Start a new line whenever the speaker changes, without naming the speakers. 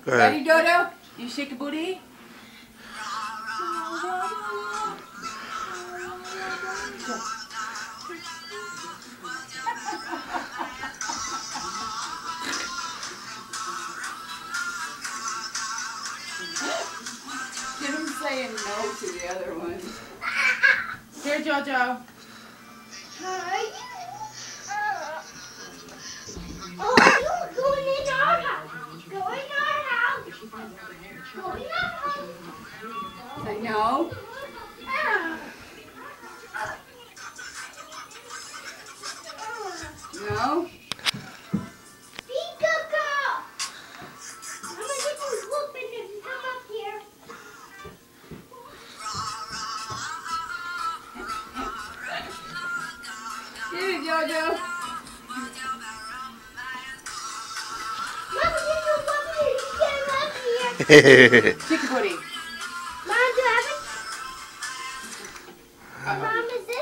Ready, Dodo? You shake a booty? Get him saying no to the other one. Here, Jojo.
Oh, you're going in our house. Going in our house. Going in our house.
Say no. No.
Be good girl. I'm gonna get you whooping if you come up here.
Get it, Jojo.
Mama, get you whooping if you get up here.
Shake a booty.
Mom, do you have it? Mom, is it?